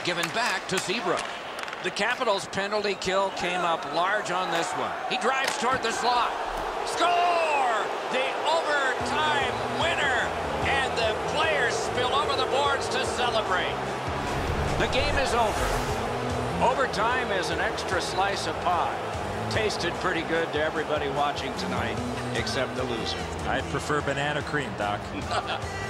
given back to Zebra. The Capitals' penalty kill came up large on this one. He drives toward the slot. Score! The overtime winner! And the players spill over the boards to celebrate. The game is over. Overtime is an extra slice of pie. Tasted pretty good to everybody watching tonight, except the loser. I'd prefer banana cream, Doc.